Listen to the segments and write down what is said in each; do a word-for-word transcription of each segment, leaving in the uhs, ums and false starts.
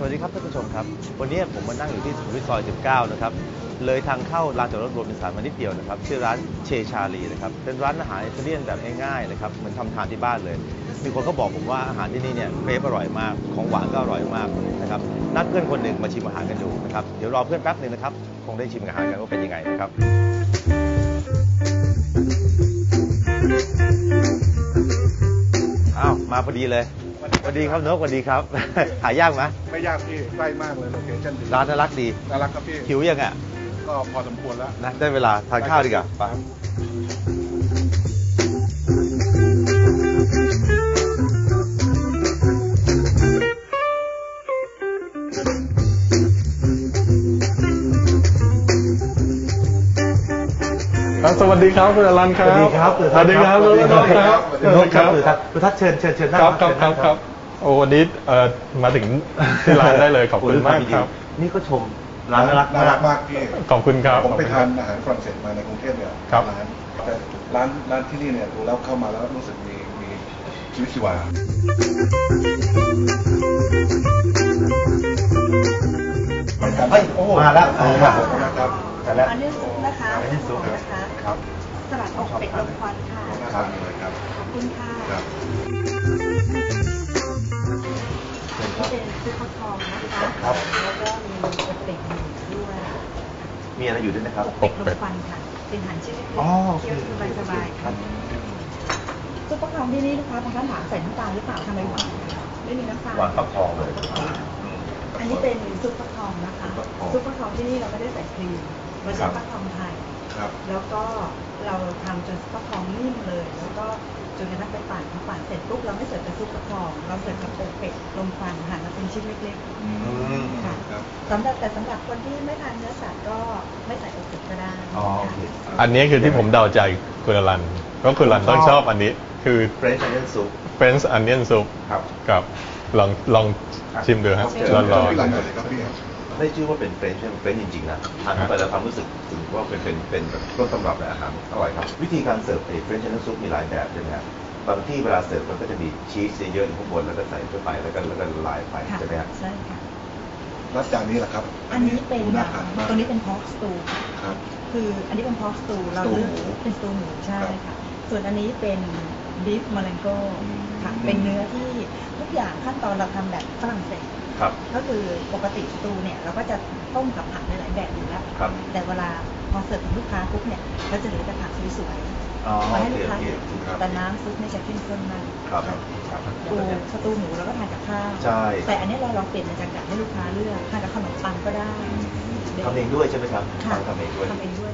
วัสดีครับท่านผู้ชมครับวันนี้ผมมานั่งอยู่ที่สุขุมวิทซอยสิบเก้านะครับเลยทางเข้าลานจอดรถโรบินสันมานิดเดียวนะครับชื่อร้านเชชาลีนะครับเป็นร้านอาหารอิตาเลียนแบบง่ายๆนะครับเหมือนทำทานที่บ้านเลยมีคนก็บอกผมว่าอาหารที่นี่เนี่ยเครปอร่อยมากของหวานก็อร่อยมากนะครับนัดเพื่อนคนหนึ่งมาชิมอาหารกันดูนะครับเดี๋ยวรอเพื่อนแป๊บหนึ่งนะครับคงได้ชิมอาหารกันว่าเป็นยังไงนะครับอ้าวมาพอดีเลยสวัสดีครับนกสวัสดีครับหายากไหมไม่ยากพี่ใกล้มากเลยโลเคชั่นดีร้านน่ารักดีน่ารักครับพี่หิวยังอ่ะก็พอสมควรแล้วนะได้เวลาทานข้าวดีกว่าไปสวัสดีครับคุณอรันครับสวัสดีครับสวัสดีครับสวัสดีครับสวัสดีครับคุณทัศน์เชิญเชิญเชิญครับครับครับครับโอ้วันนี้เอ่อมาถึงที่ร้านได้เลยขอบคุณมากครับนี่ก็ชมร้านน่ารักน่ารักมากพี่ขอบคุณครับผมไปทานอาหารฝรั่งเศสมาในกรุงเทพเนี่ยร้านแต่ร้านร้านที่นี่เนี่ยดูแล้วเข้ามาแล้วรู้สึกมีมีชีวิตชีวาเฮ้ยมาแล้วนะครับอันนี้ซุปนะคะอันนี้ซุปนะคะครับสลัดอกเป็ดลมควันค่ะครับเลยครับขอบคุณค่ะครับเป็นซุปฟักทองนะคะครับแล้วก็มีอกเป็ดด้วยมีอะไรอยู่ด้วยนะครับอกเป็ดลมควันค่ะเป็นอาหารชื่อเคี้ยวสบายๆครับซุปฟักทองที่นี่ลูกค้าบางท่านถามใส่น้ำตาลหรือเปล่าทำไมหวานไม่มีน้ำตาลหวานฟักทองเลยอันนี้เป็นซุปฟักทองนะคะซุปฟักทองที่นี่เราไม่ได้ใส่ครีมเราใช้ฟักทองไทยแล้วก็เราทำจนฟักทองนิ่มเลยแล้วก็จนกระทั่งไปปั่นพอปั่นเสร็จปุ๊บเราไม่เสิร์ฟกับซุปฟักทองเราเสิร์ฟกับอกเป็ดลมควันหั่นมาเป็นชิ้นเล็กๆค่ะสำหรับแต่สำหรับคนที่ไม่ทานเนื้อสัตว์ก็ไม่ใส่อกเป็ดก็ได้อันนี้คือที่ผมเดาใจคุณอรันก็คุณอรันต้องชอบอันนี้คือ French onion soup French onion soup ครับกับลองลองชิมดูครับร้อนๆไม่ชื่อว่าเป็นเฟรนช์เป็นเฟรนช์จริงๆนะทานเข้าไปแล้วความรู้สึกถึงว่าเป็นเป็นเป็นแบบต้นตำรับในอาหารอร่อยครับวิธีการเสิร์ฟเฟรนช์น้ำซุปมีหลายแบบใช่ไหมครับบางที่เวลาเสิร์ฟมันก็จะมีชีสเยอะๆอยู่ข้างบนแล้วก็ใส่เข้าไปแล้วก็แล้วก็ละลายไปใช่ไหมครับใช่ค่ะแล้วจานนี้แหละครับอันนี้เป็นตัวนี้เป็นพอกสตูครับคืออันนี้เป็นพอกสตูเราเลือกเป็นสตูหมูใช่ค่ะส่วนอันนี้เป็นบีฟมาเลนโก้ค่ะเป็นเนื้อที่ทุกอย่างขั้นตอนเราทำแบบฝรั่งเศสก็คือปกติสตูเนี่ยเราก็จะต้มกับผักหลายๆแบบอยู่แล้วแต่เวลาพอเสิร์ฟถึงลูกค้าปุ๊บเนี่ยเราจะเหลือแต่ผักสวยๆมาให้ลูกค้าแต่น้ำซุปเนี่ยจะเข้มข้นมากตูสตูหมูเราก็ทานกับข้าวแต่อันนี้เราลองเปลี่ยนบรรยากาศให้ลูกค้าเลือกทานกับขนมปังก็ได้ทำเองด้วยใช่ไหมครับทำเองด้วยทำเองด้วย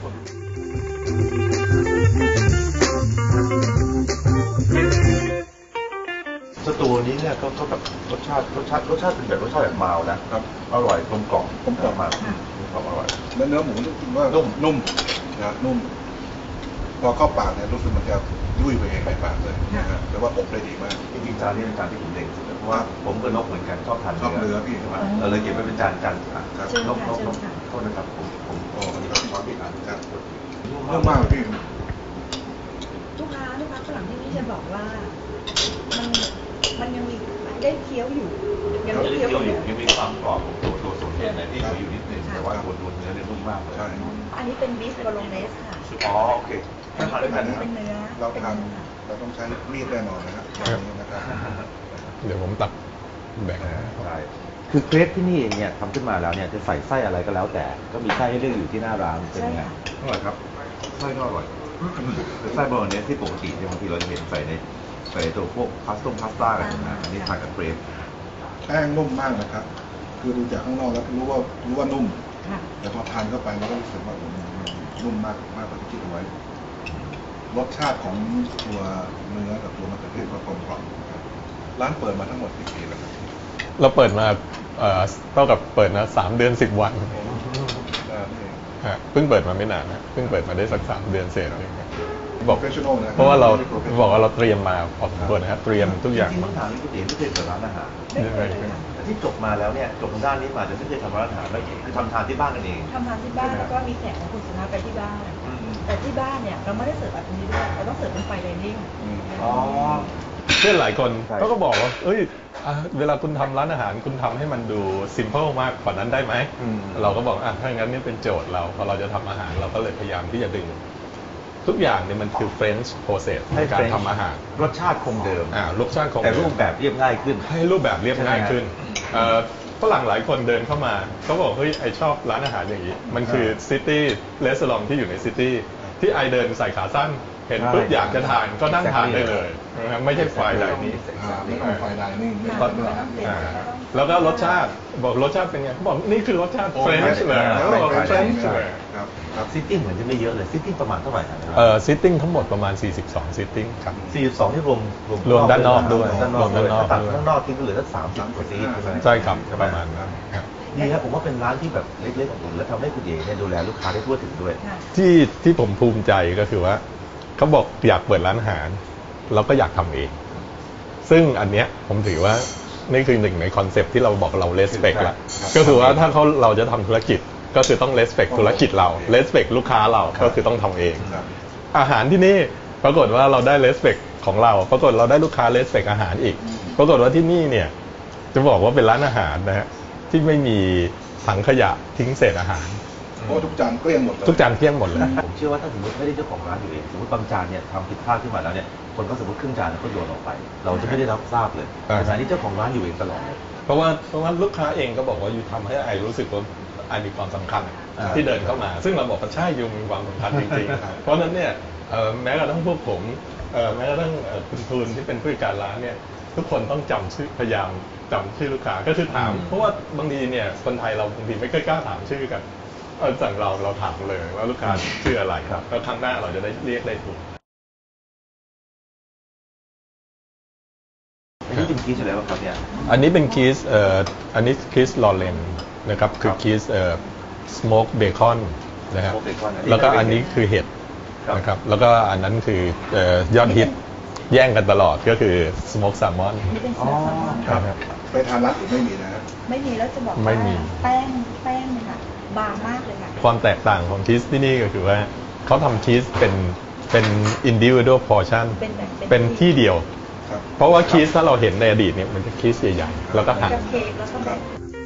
สตูนี้เนี่ยก็ก็แบบรสชาติรสชาติรสชาติเป็นแบบรสชาติแบบเมานะครับอร่อยกลมกล่อมกลมกล่อมมากกลมอร่อยเนื้อหมูรู้สึกว่านุ่มนุ่มนะนุ่มพอเข้าปากเนี่ยรู้สึกมันจะยุ่ยไปเองในปากเลยนะครับแต่ว่าอบได้ดีมากจริงๆจานนี้เป็นจานที่ผมเด่นสุดเพราะว่าผมกับนกเหมือนกันชอบทานชอบเนื้อพี่เราเลยเก็บไว้เป็นจานจานครับนกนกนกโทษนะครับผมผมโอ้อันนี้ก็ช้อนพี่อ่านครับเรื่องมากพี่ลูกค้าลูกค้าฝรั่งที่นี่จะบอกว่ามันมันยังมีได้เคี้ยวอยู่ยังไม่เคี้ยวอยู่ยังมีความกรอบของตัวตัวส่วนเอ็นในที่เหลืออยู่นิดนึงแต่ว่าตัวตัวเนื้อเนี่ยนุ่มมากเลยอันนี้เป็นบีฟโบโลเนสค่ะอ๋อโอเคถ้าทานด้วยกันเป็นเนื้อเราทำเราต้องใช้มีดแน่นอนนะครับเดี๋ยวผมตัดแบ่งใช่คือเครปที่นี่เองเนี่ยทำขึ้นมาแล้วเนี่ยจะใส่ไส้อะไรก็แล้วแต่ก็มีไส้ให้เลือกอยู่ที่หน้าร้านเป็นไงอร่อยครับไส้ก็อร่อยไส้โบโลเนสที่ปกติบางทีเราจะเห็นใส่ในใส่ตัวพวกพาสต้งพาสต้าอะไรต่างๆอันนี้ทานกับเครปแป้งนุ่มมากนะครับคือดูจากข้างนอกแล้วรู้ว่ารู้ว่านุ่มแต่พอทานเข้าไปเราก็รู้สึกว่านุ่มมากมากกว่าที่คิดเอาไว้รสชาติของตัวเนื้อกับตัวมะเขือเทศก็กลมกล่อมร้านเปิดมาทั้งหมดกี่ปีแล้วครับเราเปิดมาเท่ากับเปิดนะสามเดือนสิบวันเพิ่งเปิดมาไม่นานนะเพิ่งเปิดมาได้สักสามเดือนเศษเองบอกเพราะว่าเราบอกว่าเราเตรียมมาพอสมควรนะครับเตรียมทุกอย่างจริงๆต้องถามนี่ก๋วยเตี๋ยวไม่เคยเปิดร้านอาหารที่จบมาแล้วเนี่ยจบทางด้านนี้มาจะไม่เคยทำร้านอาหารไม่คือทำทานที่บ้านกันเองทำทานที่บ้านแล้วก็มีแขกของคุณสุนัขไปที่บ้านแต่ที่บ้านเนี่ยเราไม่ได้เสิร์ฟแบบนี้ด้วยเราต้องเสิร์ฟเป็นไฟไดนิ่งอ๋อเพื่อนหลายคนใช่เขาก็บอกว่าเอ้ยอ่ะเวลาคุณทำร้านอาหารคุณทำให้มันดู simple มากกว่านั้นได้ไหมอืมเราก็บอกอ่ะถ้างั้นนี่เป็นโจทย์เราพอเราจะทำอาหารเราก็เลยพยายามที่จะดึง ทุกอย่างเนี่ยมันคือ French process ในการทำอาหารรสชาติคงเดิมอ่ารสชาติของแต่รูปแบบเรียบง่ายขึ้นให้รูปแบบเรียบง่ายขึ้นเอ่อฝรั่งหลายคนเดินเข้ามาเขาบอกเฮ้ยไอชอบร้านอาหารอย่างนี้ มันคือซิตี้เรส a อ r ที่อยู่ในซิตี้ที่ไอเดินใส่ขาสั้น เห็นปุ๊บใช่อยากจะทานก็นั่งทานได้เลยนะครับไม่ใช่ไฟล์ไดนิ่งอ่าไม่ต้องไฟไดนิ่งไม่ค่ะต้องอ่าแล้วก็รสชาติบอกรสชาติเป็นไงเขาบอกนี่คือรสชาติโอ้เฟรนช์เลยอ่าเขาบอกเฟรนช์ใช่เลยครับครับซิตติ้งเหมือนจะไม่เยอะเลยซิตติ้งประมาณเท่าไหร่ครับเอ่อซิตติ้งทั้งหมดประมาณสี่สิบสองซิตติ้งครับสี่สิบสองที่รวมรวมด้านนอกด้วยด้านนอกรวมด้านนอกตัดด้วยข้างนอกทิ้งก็เหลือสักสามสิบกว่าซีทใช่ครับประมาณนั้นครับดีครับผมว่าเป็นร้านที่แบบเล็กๆของผมและทำให้คุณเอ๋เนี่ยดูแลลูกค้าได้ทั่วถึงด้วยค่ะที่ที่ผมภูมิใจก็คือว่าเขาบอกอยากเปิดร้านอาหารเราก็อยากทำเอง ซึ่งอันเนี้ยผมถือว่านี่คือหนึ่งในคอนเซปต์ที่เราบอกเรา respect ละครับก็คือว่าถ้าเขาเราจะทำธุรกิจก็คือต้อง respect ธุรกิจเรา respect ลูกค้าเราก็คือต้องทำเองครับอาหารที่นี่ปรากฏว่าเราได้ respect ของเราปรากฏเราได้ลูกค้า respect อาหารอีก ปรากฏว่าที่นี่เนี่ยจะบอกว่าเป็นร้านอาหารนะฮะที่ไม่มีถังขยะทิ้งเศษอาหารเพราะว่าทุกจานเกลี้ยงหมดเลยทุกจานเที่ยงหมดเลยผมเชื่อว่าถ้าสมมติไม่ได้เจ้าของร้านอยู่เองสมมติบางจานเนี่ยทำผิดพลาดขึ้นมาแล้วเนี่ยคนก็สมมติครึ่งจานแล้วก็โยนออกไป เราจะไม่ได้รับทราบเลยอ่าแต่ที่เจ้าของร้านอยู่เองตลอดเลยเพราะว่าเพราะว่าลูกค้าเองก็บอกว่าอยู่ทำให้ไอรู้สึกว่าไอมีความสำคัญอ่าที่เดินเข้ามา ซึ่งเราบอกว่าใช่อยู่มีความสำคัญจริงๆ เพราะฉะนั้นเนี่ยเอ่อแม้กระทั่งพวกผมเอ่อแม้กระทั่งเอ่อคุณทูนที่เป็นผู้จัดการร้านเนี่ยทุกคนต้องจำชื่อพยายามจำชื่อลูกค้าก็คือถาม เพราะว่าบางทีเนี่ยคนไทยเราบางทีไม่ค่อยกล้าถามชื่อกันเออสั่งเราเราถามเลยว่าลูกค้าชื่ออะไรครับแล้วครั้งหน้าเราจะได้เรียกได้ถูกอันนี้เป็นคีสอะไรบ้างครับเนี่ยอันนี้เป็นคีสเอ่ออันนี้คีสลอเรนนะครับคือครับคีสเอ่อสโมกเบคอนนะฮะ Smoked bacon อันนี้แล้วก็อันนี้คือเห็ดครับนะครับแล้วก็อันนั้นคือเอ่อยอดฮิตแย่งกันตลอดก็คือสโมกแซลมอนนี่เป็นอ๋อเสื้อผ้าครับไปทานร้านอื่นไม่มีนะฮะไม่มีแล้วจะบอกไม่ว่ามีแป้งแป้งเนี่ยค่ะบางมากเลยค่ะความแตกต่างของชีสที่นี่ก็คือว่าเขาทำชีสเป็นเป็น individual portion เป็นแบบเป็นเป็นที่เดียวครับเพราะว่าชีสถ้าเราเห็นในอดีตเนี่ยมันจะชีสใหญ่ๆแล้วก็หั่นกับเค้กแล้วก็แบบ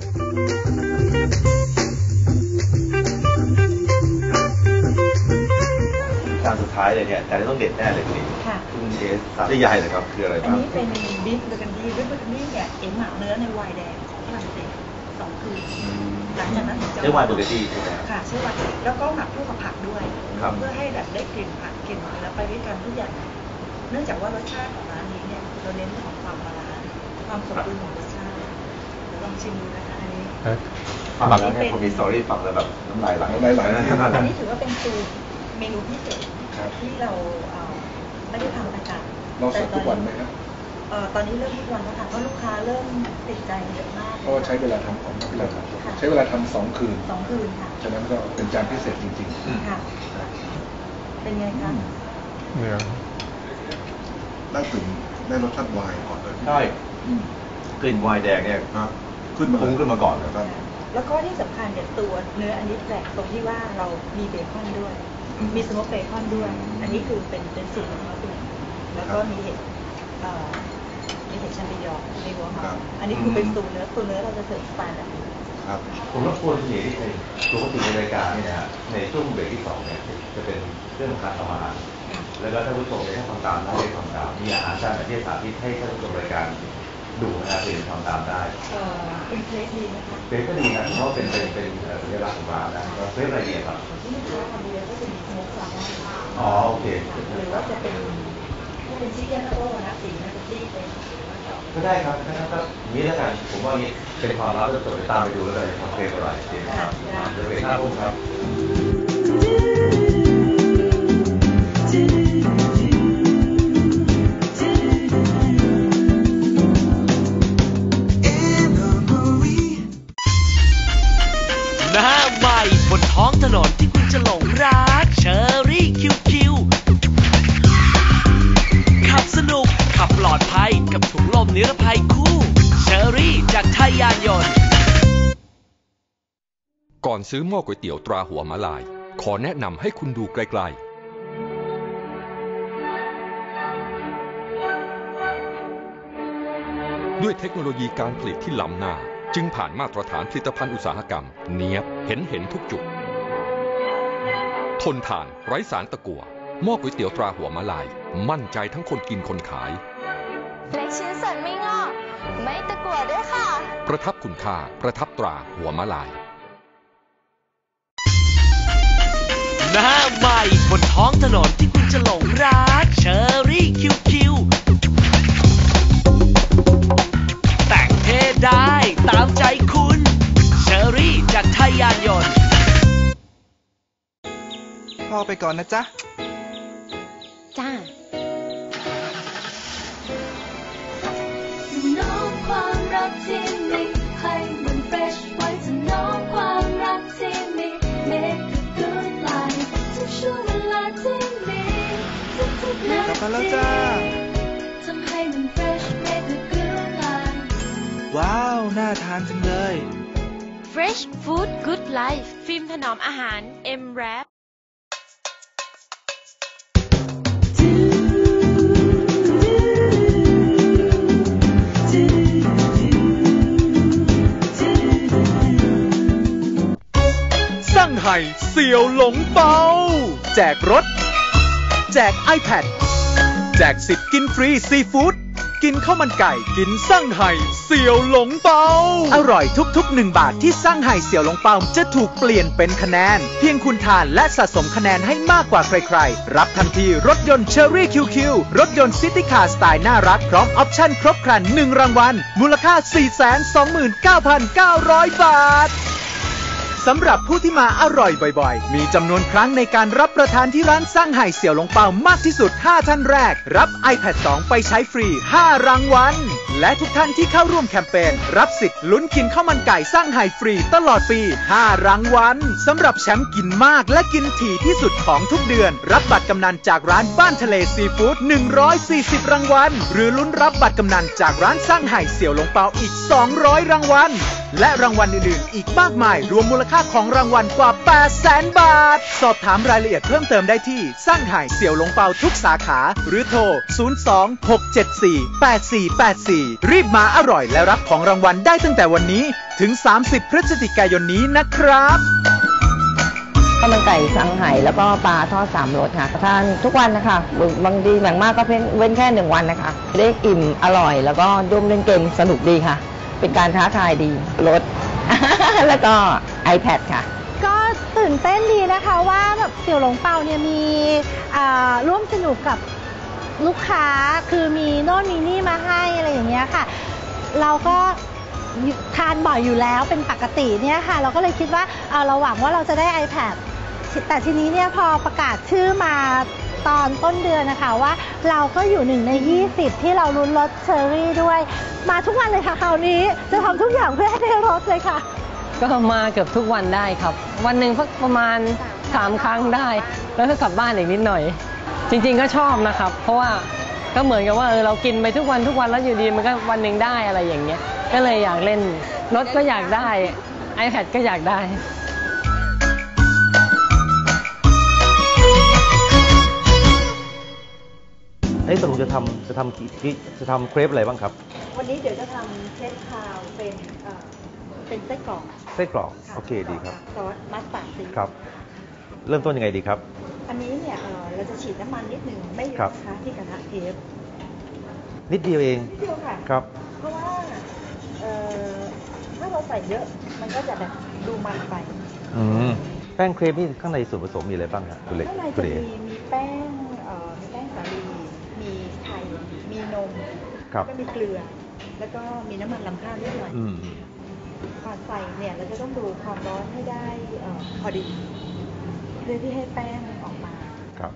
จานสุดท้ายเลยเนี่ยแต่ต้องเด็ดแน่เลยคุณเอ๋ค่ะคุณเอ๋สาธยายเลยครับคืออะไรอันบ้างนี้เป็นบิฟเบอร์กันดี้บิฟเบอร์กันดี้เนี่ยเอ็นหมักเนื้อในไวน์แดงของฝรั่งเศสสองคืน หลังจากนั้นถึงจะเรียกว่าเบอร์เกอรี่ใช่ไหมค่ะใช่ว่าแล้วก็หมักคู่กับผักด้วยครับเพื่อให้แบบได้กลิ่นผักกลิ่นแล้วไปด้วยกันทุกอย่าง เนื่องจากว่ารสชาติของร้านนี้เนี่ยเราเน้นเรื่องของความบาลานซ์ความสมดุลของรสชาติเดี๋ยวลองชิมดูนะคะอันนี้ฟังแล้วเนี่ยผมมีสตอรี่ฟังแล้วแบบน้ำลายไหลน้ำลายไหลอันนี้ถือว่าเป็นสูตรเมนูพิเศษครับที่เราเอ่อไม่ได้ทำประจำเราเสิร์ฟทุกวันไหมครับเอ่อตอนนี้เริ่มทุกวันแล้วค่ะเพราะลูกค้าเริ่มติดใจเยอะมากเพราะว่าใช้เวลาทำของเวลาทำใช้เวลาทำสองคืนสองคืนค่ะฉะนั้นก็เป็นจานพิเศษจริงค่ะ เป็นไงคะเนื้อๆ ได้กลิ่นได้รสชาติไวน์ก่อนเลยใช่อืมกลิ่นไวน์แดงเนี่ยครับขึ้นมาพุ่งขึ้นมาก่อนเลยครับแล้วก็ที่สำคัญเนี่ยตัวเนื้ออันนี้แปลกตรงที่ว่าเรามีเบคอนด้วย มีสโมกเบคอนด้วย อันนี้คือเป็นเป็นสูตรของเขาเองแล้วก็มีเห็ดเอ่อมีเห็ดแชมปิญองในหัวหอมอันนี้คือเป็นตัวเนื้อตัวเนื้อเราจะเสิร์ฟสไตล์แบบนี้ครับผมรบกวนคุณเอ๋ที่เป็นปกติในรายการเนี่ยนะฮะในช่วงเบรกที่สองเนี่ยจะเป็นเรื่องของการทำอาหารแล้วก็ท่านผู้ชมเนี่ยถ้าทำตามได้ได้ทำตามมีอาหารจานไหนที่สาธิตให้ท่านผู้ชมรายการดูนะครับเป็นทำตามได้เอ่อเป็นเครสดีนะคะเป็นก็ดีนะเพราะเป็นเป็นเป็นเอ่อสัญลักษณ์ของร้านนะเพื่ออะไรดีครับที่ลูกค้าทำเยอะก็จะมีสโมกแซลมอนอ๋อโอเคหรือว่าจะเป็นถ้าเป็นชิคเก้นโต้นะสีนะจะที่เป็นก็ได้ครับก็ก็อย่างนี้แล้วกันผมว่านี้เป็นความลับจะตามไปดูแล้วกันทำเพลงอร่อยจริงครับเดี๋ยวเป็นห้าทุ่มครับหน้าใหม่บนท้องถนนที่คุณจะหลงรักเชอรี่คิวคิวขับสนุกขับปลอดภัยกับถุงลมนิรภัยคู่เชอรี่จากไทยยานยนต์ก่อนซื้อหม้อก๋วยเตี๋ยวตราหัวมะลาย ขอแนะนำให้คุณดูไกลๆด้วยเทคโนโลยีการผลิตที่ล้ำหน้าจึงผ่านมาตรฐานผลิตภัณฑ์อุตสาหกรรมเนียบเห็นเห็นทุกจุดทนทานไร้สารตะกั่วหม้อก๋วยเตี๋ยวตราหัวมะลายมั่นใจทั้งคนกินคนขายเล็กชิ้นส่วนไม่งอกไม่ตะกั่วด้วยค่ะประทับคุณค่าประทับตราหัวมะลายหน้าใหม่บนท้องถนนที่คุณจะหลงรักเชอรี่คิวคิวแต่งเท่ได้ตามใจคุณเชอรี่จากไทยยานยนต์พ่อไปก่อนนะจ๊ะจ้าน้องความรักที่มีให้มันเฟรชไว้จะน้องความรักที่มี Make a good life ทุกช่วงเวลาที่มีทุกๆนาทีกลับมาแล้วจ้าทำให้มันเฟรช Make a good life ว้าวน่าทานจังเลย Fresh Food Good Life ฟิล์มถนอมอาหาร M Wrap สั่งไห่เสี่ยวหลงเปาแจกรถแจก iPad แจกสิทธิ์กินฟรีซีฟู้ดกินข้าวมันไก่กินสั่งไห่เสี่ยวหลงเปาอร่อยทุกๆหนึ่งบาทที่สั่งไห่เสี่ยวหลงเปาจะถูกเปลี่ยนเป็นคะแนนเพียงคุณทานและสะสมคะแนนให้มากกว่าใครๆรับทันทีรถยนต์ Cherry คิว คิว รถยนต์ซิตี้คาร์สไตล์น่ารักพร้อมออปชั่นครบครันหนึ่งรางวัลมูลค่า สี่แสนสองหมื่นเก้าพันเก้าร้อย บาทสำหรับผู้ที่มาอร่อยบ่อยๆมีจำนวนครั้งในการรับประทานที่ร้านสั่งไห่เสี่ยวหลงเปามากที่สุดห้าท่านแรกรับ iPad สอง ไปใช้ฟรีห้ารางวัลและทุกท่านที่เข้าร่วมแคมเปญรับสิทธิ์ลุ้นกินข้าวมันไก่สั่งไห่ฟรีตลอดปีห้ารางวัลสำหรับแชมป์กินมากและกินถี่ที่สุดของทุกเดือนรับบัตรกำนันจากร้านบ้านทะเลซีฟู้ดหนึ่งร้อยสี่สิบรางวัลหรือลุ้นรับบัตรกำนันจากร้านสั่งไห่เสี่ยวหลงเปาอีกสองร้อยรางวัลและรางวัลอื่นๆอีกมากมายรวมมูลค่าของรางวัลกว่าแปดแสนบาทสอบถามรายละเอียดเพิ่มเติมได้ที่สั่งไห่เสี่ยวหลงเปาทุกสาขาหรือโทรศูนย์ สอง หก เจ็ด สี่ แปด สี่ แปด สี่รีบมาอร่อยและรับของรางวัลได้ตั้งแต่วันนี้ถึงสามสิบพฤศจิกายนนี้นะครับข้าวมันไก่สั่งไห่แล้วก็ปลาทอดสามรสค่ะทานทุกวันนะคะบางทีบางมากก็เว้นแค่หนึ่งวันนะคะได้อิ่มอร่อยแล้วก็ร่วมเล่นเกมสนุกดีค่ะเป็นการท้าทายดีรถ แล้วก็ iPad ค่ะก็ตื่นเต้นดีนะคะว่าแบบเสี่ยวหลงเปาเนี่ยมีร่วมสนุกกับลูกค้าคือมีโน่นมีนี่มาให้อะไรอย่างเงี้ยค่ะเราก็ทานบ่อยอยู่แล้วเป็นปกติเนี่ยค่ะเราก็เลยคิดว่าเราหวังว่าเราจะได้ iPad แต่ทีนี้เนี่ยพอประกาศชื่อมาตอนต้นเดือนนะคะว่าเราก็อยู่หนึ่งในยี่สิบที่เราลุ้นรถเชอรี่ด้วยมาทุกวันเลยค่ะคราวนี้จะทำทุกอย่างเพื่อให้ได้รถเลยค่ะก็มาเกือบทุกวันได้ครับวันหนึ่งประมาณสามครั้งได้แล้วก็กลับบ้านอีกนิดหน่อยจริงๆก็ชอบนะครับเพราะว่าก็เหมือนกับว่าเออเรากินไปทุกวันทุกวันแล้วอยู่ดีมันก็วันหนึ่งได้อะไรอย่างเงี้ยก็เลยอยากเล่นรถก็อยากได้ iPad ก็อยากได้เอ้ยสรุปจะทำจะทำจะทำเครปอะไรบ้างครับวันนี้เดี๋ยวจะทำเครปคาวเป็นเอ่อเป็นไส้กรอกไส้กรอกโอเคดีครับซอสมัสตาร์ดซีอิ๊วครับเริ่มต้นยังไงดีครับอันนี้เนี่ยเราจะฉีดน้ำมันนิดนึงไม่เยอะนะคะที่กระทะเทปนิดเดียวเองนิดเดียวค่ะครับเพราะว่าถ้าเราใส่เยอะมันก็จะแบบดูมันไปอืมแป้งเครปนี่ข้างในส่วนผสมมีอะไรบ้างครับคุณเล็กข้างในจะมีมีแป้งมีแป้งสาลีมีไข่มีนมแล้วก็มีเกลือแล้วก็มีน้ำมันลำข้าวนิดหน่อยก่อนใส่เนี่ยเราจะต้องดูความร้อนให้ได้พอดีเพื่อที่ให้แป้งออกมาครับ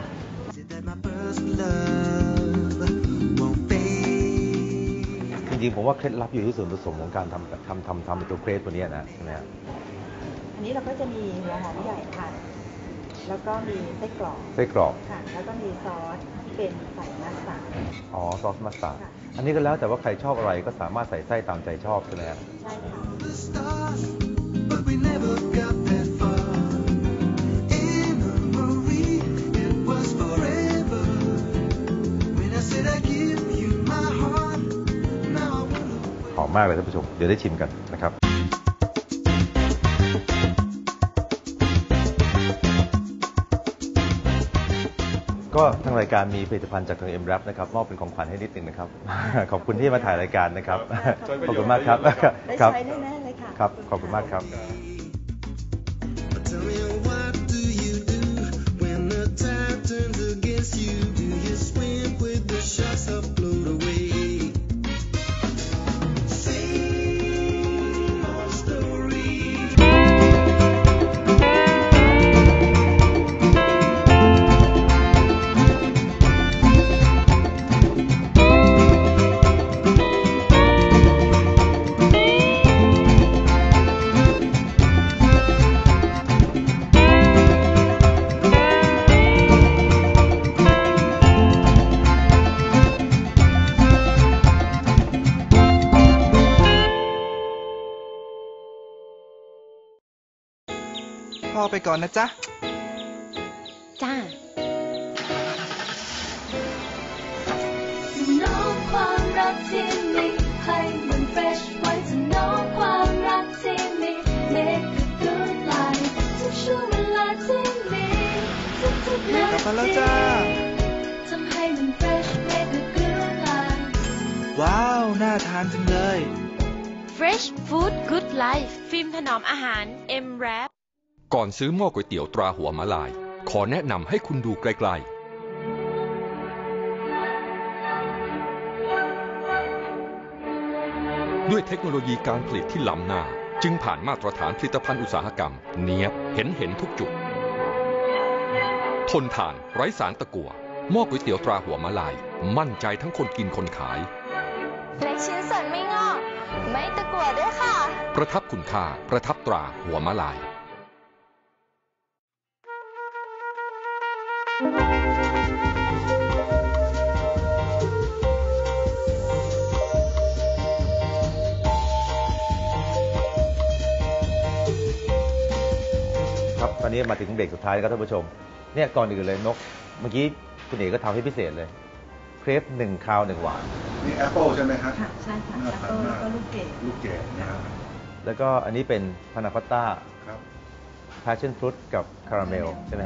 จริงๆผมว่าเคล็ดลับอยู่ที่ส่วนผสมของการทำทำทำทำตัวเครปตัวนี้นะใช่ไหมครับอันนี้เราก็จะมีหัวหอมใหญ่ค่ะแล้วก็มีไส้กรอกไส้กรอกค่ะแล้วก็มีซอสเป็นใส่มัสตาร์ดอ๋อซอสมัสตาร์ดอันนี้ก็แล้วแต่ว่าใครชอบอะไรก็สามารถใส่ไส้ตามใจชอบใช่ไหมครับใช่ค่ะมากเลยท่านผู้ชมเดี๋ยวได้ชิมกันนะครับก็ทางรายการมีผลิตภัณฑ์จากทาง เอ็ม แรป นะครับมอบเป็นของขวัญให้นิดนึงนะครับ ขอบคุณที่มาถ่ายรายการนะครับขอบคุณมากครับได้ใช้แน่ๆเลยค่ะครับขอบคุณมากครับพ่อไปก่อนนะจ๊ะจ้าน้องความรักที่มีให้มันเฟรชไว้จะน้องความรักที่มี make a good life ทุกช่วงเวลาที่มีทุกๆนาทีกลับมาแล้วจ้าทำให้มันเฟรช make a good life ว้าวน่าทานจังเลย Fresh Food Good Life ฟิล์มถนอมอาหาร เอ็ม แรปก่อนซื้อหม้อก๋วยเตี๋ยวตราหัวมะลายขอแนะนำให้คุณดูไกลๆด้วยเทคโนโลยีการผลิตที่ล้ำหน้าจึงผ่านมาตรฐานผลิตภัณฑ์อุตสาหกรรมเนียบเห็นเห็นทุกจุดทนทานไร้สารตะกั่วหม้อก๋วยเตี๋ยวตราหัวมะลายมั่นใจทั้งคนกินคนขายเล็กชิ้นส่วนไม่งอกไม่ตะกั่วด้วยค่ะประทับคุณค่าประทับตราหัวมะลายครับตอนนี้มาถึงเบรกสุดท้ายแล้วครับท่านผู้ชมเนี่ยก่อนอื่นเลยนกเมื่อกี้คุณเอกก็ทำให้พิเศษเลยเครปหนึ่งคาวหนึ่งหวานนี่แอปเปิลใช่ไหมครับค่ะใช่ค่ะแอปเปิลแล้วก็ลูกเกดลูกเกดนะครับแล้วก็อันนี้เป็นพานาคอตต้าครับพาชั่นฟรุตกับคาราเมลใช่ไหม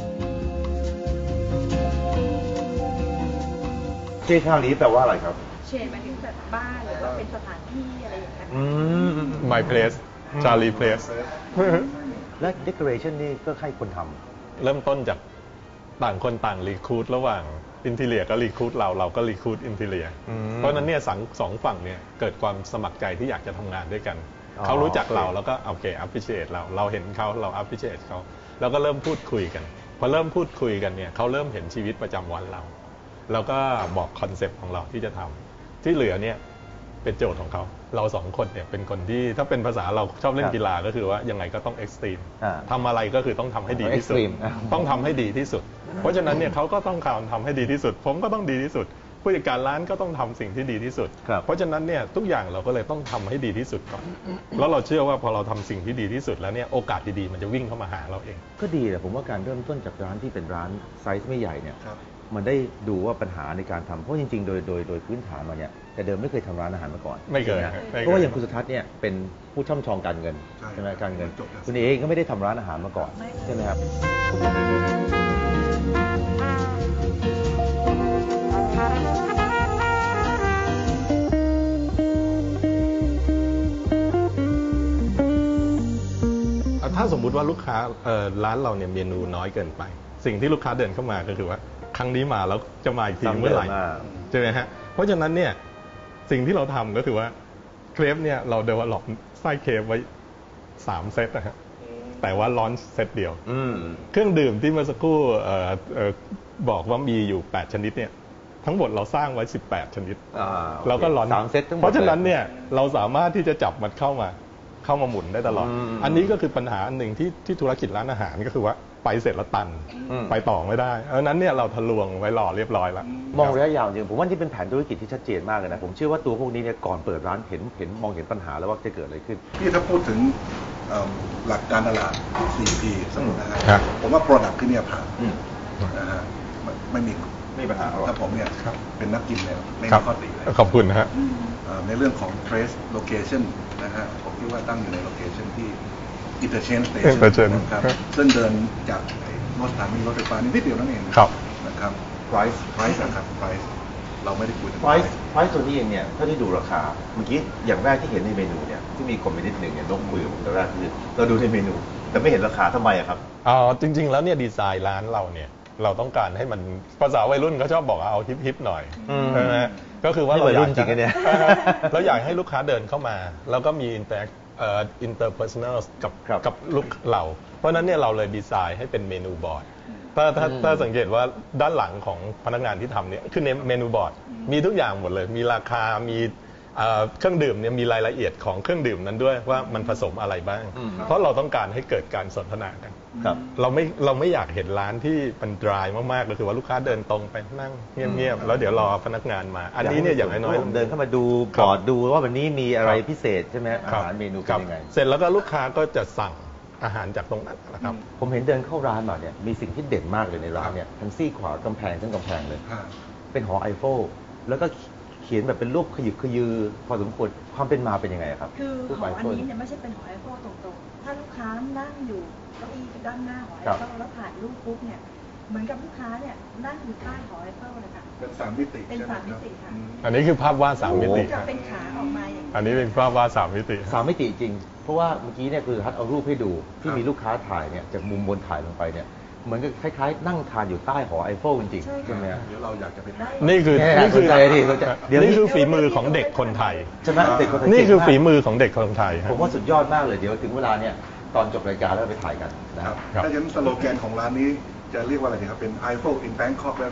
ชื่อข้าวนี้แปลว่าอะไรครับเชนหมายถึงแบบบ้านหรือว่าเป็นสถานที่อะไรอย่างเงี้ยอืม My place Charlie Place และ decoration นี่ก็ให้คนทำเริ่มต้นจากต่างคนต่างรีคูดระหว่างอินทีเลียก็รีคูดเราเราก็รีคูดอินทีเลียเพราะนั้นเนี่ยสองสองฝั่งเนี่ยเกิดความสมัครใจที่อยากจะทำงานด้วยกันเขารู้จักเราแล้วก็โอเค appreciate เราเราเห็นเขาเรา appreciate เขาแล้วก็เริ่มพูดคุยกันพอเริ่มพูดคุยกันเนี่ยเขาเริ่มเห็นชีวิตประจำวันเราเราก็บอกคอนเซปต์ของเราที่จะทำที่เหลือเนี่ยเป็นโจทย์ของเขาเราสองคนเนี่ยเป็นคนที่ถ้าเป็นภาษาเราชอบเล่นกีฬาก็คือว่ายังไงก็ต้องเอ็กซ์ตรีมทำอะไรก็คือต้องทำให้ดีที่สุดต้องทำให้ดีที่สุดเพราะฉะนั้นเนี่ยเขาก็ต้องการทำให้ดีที่สุดผมก็ต้องดีที่สุดผู้จัดการร้านก็ต้องทำสิ่งที่ดีที่สุดเพราะฉะนั้นเนี่ยทุกอย่างเราก็เลยต้องทำให้ดีที่สุดก่อนแล้วเราเชื่อว่าพอเราทำสิ่งที่ดีที่สุดแล้วเนี่ยโอกาสดีๆมันจะวิ่งเข้ามาหาเราเองก็ดีแหละผมว่าการเริ่มต้นจากร้านที่เป็นร้านไซส์ไม่ใหญ่เนี่ยมันได้ดูว่าปัญหาในการทำเพราะจริงๆโดยโดยโดยพื้นฐานมาเนี่ยแต่เดิมไม่เคยทำร้านอาหารมาก่อนไม่เคยเพราะว่าอย่างคุณสุทัศน์เนี่ยเป็นผู้ช่ำชองการเงินใช่ไหมการเงินคุณเองก็ไม่ได้ทำร้านอาหารมาก่อนใช่ไหมครับถ้าสมมุติว่าลูกค้าร้านเราเนี่ยเมนูน้อยเกินไปสิ่งที่ลูกค้าเดินเข้ามาก็คือว่าครั้งนี้มาแล้วจะมาอีกทีเมื่อไหร่ใช่ไหมฮะเพราะฉะนั้นเนี่ยสิ่งที่เราทำก็คือว่าเครปเนี่ยเราเดเวลลอปไส้เครปไว้สามเซตนะฮะแต่ว่าลอนช์เซตเดียวเครื่องดื่มที่เมื่อสักครู่บอกว่ามีอยู่แปดชนิดเนี่ยทั้งหมดเราสร้างไว้สิบแปดชนิดเราก็ลอนช์สามเซตทั้งหมดเพราะฉะนั้นเนี่ยเราสามารถที่จะจับมันเข้ามาเข้ามาหมุนได้ตลอดอันนี้ก็คือปัญหาอันหนึ่งที่ที่ธุรกิจร้านอาหารก็คือว่าไปเสร็จแล้วตันไปต่อไม่ได้เพราะนั้นเนี่ยเราทะลวงไว้รอเรียบร้อยแล้วมองระยะยาวจริงผมว่านี่เป็นแผนธุรกิจที่ชัดเจนมากเลยนะผมเชื่อว่าตัวพวกนี้เนี่ยก่อนเปิดร้านเห็นเห็นมองเห็นปัญหาแล้วว่าจะเกิดอะไรขึ้นที่ถ้าพูดถึงหลักการตลาด สี่ พี สมมตินะฮะผมว่า Product ที่เนี่ยผ่านนะฮะไม่มีไม่มีปัญหาอร่อยถ้าผมเนี่ยเป็นนักกินเนี่ยไม่ครัมีบข้อติเลยขอบคุณนะฮะเอ่อในเรื่องของ trace location นะฮะผมคิดว่าตั้งอยู่ใน location ที่ interchange station Interchange นะครับครับซึ่งเดินจากไอ้รถสถานีรถไฟฟ้านิดเดียวนั่นเองนะครับ นะครับ price price นะครับ price เราไม่ได้คุยถึง price price ตัวนี้เองเนี่ยถ้าที่ดูราคาเมื่อกี้อย่างแรกที่เห็นในเมนูเนี่ยที่มีคอมเมนต์นิดหนึ่งเนี่ยนกคุยกับผมตอนแรกคือเราดูในเมนู แต่ไม่เห็นราคาทำไมอะครับอ๋อจริงๆแล้วเนี่ยดีไซน์ร้านเราเนี่ยเราต้องการให้มันภาษาวัยรุ่นเขาชอบบอกว่าเอาฮิปฮิปหน่อยอืมใช่ไหมก็คือว่านี่เราวัยอรุ่ยากนจริงอะเนี่ยเราอยากให้ลูกค้าเดินเข้ามา แล้วก็มีอินเตอร์เอ่อ interpersonal กับครับกับลูกเรา เพราะฉะนั้นเนี่ยเราเลยดีไซน์ให้เป็นเมนูบอร์ดถ้าถ้าอืมถ้าสังเกตว่าด้านหลังของพนักงานที่ทำเนี่ยคือในเมนูบอร์ดมีทุกอย่างหมดเลย มีราคามีเอ่อเครื่องดื่มเนี่ยมีรายละเอียดของเครื่องดื่มนั้นด้วยว่ามันผสมอะไรบ้างอืมเพราะเราต้องการให้เกิดการสนทนากันครับเราไม่เราไม่อยากเห็นร้านที่มันดรายมากๆก็คือว่าลูกค้าเดินตรงไปนั่งเงียบๆแล้วเดี๋ยวรอพนักงานมา อันนี้เนี่ยอย่างน้อยผมเดินเข้ามาดูครับบอร์ดดูว่าวันนี้มีอะไรพิเศษใช่ไหมอาครับหารเมนูคเป็รันบยังไงเสร็จแล้วก็ลูกค้าก็จะสั่งอาหารจากตรงนั้นนะครับผมเห็นเดินเข้าร้านมาเนี่ยมีสิ่งที่เด่นมากเลยในร้านเนี่ยทางซี่ขวากำแพงทั้งกำแพงเลย เป็นหอไอเฟลแล้วก็เขียนแบบเป็นรูปขยึกขยือพอสมควรความเป็นมาเป็นยังไงครับคือรูปหอไออันเฟลนี้เนี่ยไม่ใช่เป็นหอไอเฟลตรงๆ ถ้าลูกค้านั่งอยู่เก้าอี้ด้านหน้าหอไอครับเฟลแล้วถ่ายรูปปุ๊บเนี่ยเหมือนกับลูกค้าเนี่ยนั่งอยู่ใต้หอไอเฟลเลยค่ะเป็นสามมิติเป็นใช่ไหมสามคมิรับติค่ะอันนี้คือภาพวาดสามมิติจะเป็นขาออกมาอย่างนี้อันนี้เป็นภาพวาดสามมิติสามมิติจริง เพราะว่าเมื่อกี้เนี่ยคือฮัทเอารูปให้ดูที่มีลูกค้าถ่ายเนี่ยจากมุมบนถ่ายลงไปเนี่ยเหมือนกับคล้ายๆ นั่งทานอยู่ใต้หอไอเฟลจริงๆใช่ไหมฮะเดี๋ยวเราอยากจะไปถ่ายนี่คือแน่นี่คือสนใจดิสนใจเดี๋ยวนี่คือฝีมือของเด็กคนไทยใช่ไหมเด็กคนไทยนี่คือเก่งมากฝีมือของเด็กคนไทยผมว่าสุดยอดมากเลยเดี๋ยวถึงเวลาเนี่ยตอนจบรายการแล้วเราไปถ่ายกันนะคครัรับบครับถ้าฉะนั้นสโลแกนของร้านนี้จะเรียกว่าอะไรดีครับ เป็น Eiffel in Bangkok ได้ไหม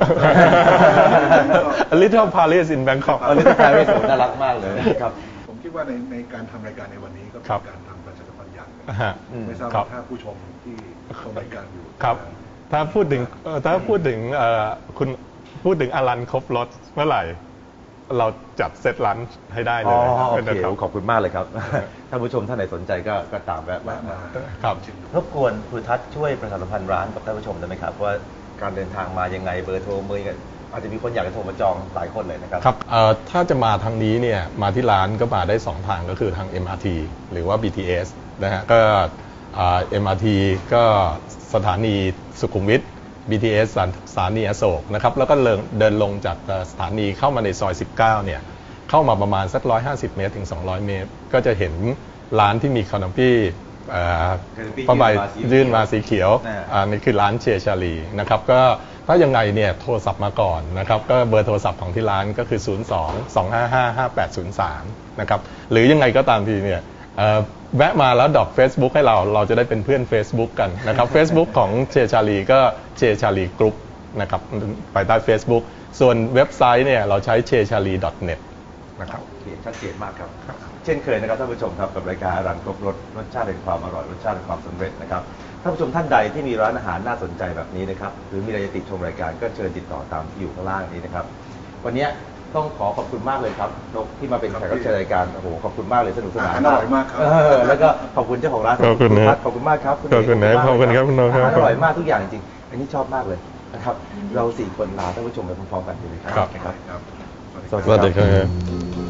Little Paris in Bangkok อันนี้เป็นการเรียกน่ารักมากเลยครับผมคิดว่าในในการทำรายการในวันนี้ก็เป็ครับนการทำประชาสัมพันธ์อย่างหนึ่งอ่าฮะไม่ทราบครับว่าถ้าผู้ชมที่ชมรายการอยู่ครับ ถ้าพูดถึงเอ่อถ้าพูดถึงเอ่อคุณพูดถึงอลันครบรถเมื่อไหร่ เราจัดเซตร้านให้ได้เลอ๋อย โอเคนะครับขอบคุณมากเลยครับ ท่านผู้ชมท่านไหนสนใจก็ก็ตามแวะมาครับรบกวนครูทัศน์ช่วยประชาสัมพันธ์ร้านกับท่านผู้ชมได้ไหมครับว่าการเดินทางมายังไงเบอร์โทรเบอร์กันอาจจะมีคนอยากจะโทรมาจองหลายคนเลยนะครับครับเอ่อถ้าจะมาทางนี้เนี่ยมาที่ร้านก็มาได้สองทางก็คือทาง เอ็ม อาร์ ที หรือว่า บี ที เอส นะฮะก็เอ่อ เอ็ม อาร์ ที ก็สถานีสุขุมวิท บี ที เอส สถานีอโศกนะครับแล้วก็เดินเดินลงจากสถานีเข้ามาในซอยสิบเก้าเนี่ยเข้ามาประมาณสักหนึ่งร้อยห้าสิบเมตรถึงสองร้อยเมตร ก็จะเห็นร้านที่มีคานอปี้ผ้าใบยื่นมาสีเขียวอ่านี่คือร้านเชชาลีนะครับก็ถ้ายังไงเนี่ยโทรศัพท์มาก่อนนะครับก็เบอร์โทรศัพท์ของที่ร้านก็คือ ศูนย์ สอง สอง ห้า ห้า ห้า แปด ศูนย์ สาม นะครับหรือยังไงก็ตามทีเนี่ยเอ่อแวะมาแล้วดรอป Facebook ให้เราเราจะได้เป็นเพื่อน Facebook กันนะครับ Facebook ของเชชาลีก็เชชาลีกรุ๊ปนะครับไปใต้ Facebook ส่วนเว็บไซต์เนี่ยเราใช้ เชชาลี ดอท เน็ต นะครับโอเคชัดเจนมากครับ เช่นเคยนะครับท่านผู้ชมครับกับรายการอรันครบรสรสชาติแห่งความอร่อยรสชาติแห่งความสำเร็จนะครับท่านผู้ชมท่านใดที่มีร้านอาหารน่าสนใจแบบนี้นะครับหรือมีอะไรจะติชมรายการก็เชิญติดต่อตามที่อยู่ข้างล่างนี้นะครับวันนี้ต้องขอขอบคุณมากเลยครับนกที่มาเป็นแขกรับเชิญรายการโอ้โหขอบคุณมากเลยสนุกสนานอาหารอร่อยมากครับเออแล้วก็ขอบคุณเจ้าของร้านขอบคุณนะขอบคุณมากครับขอบคุณนะขอบคุณครับคุณนกครับอาหารอร่อยมากทุกอย่างจริงๆอันนี้ชอบมากเลยนะครับเราสี่คนลาท่านผู้ชมไปพร้อมๆกันดีไหมครับครับนะครับครับสวัสดีครับ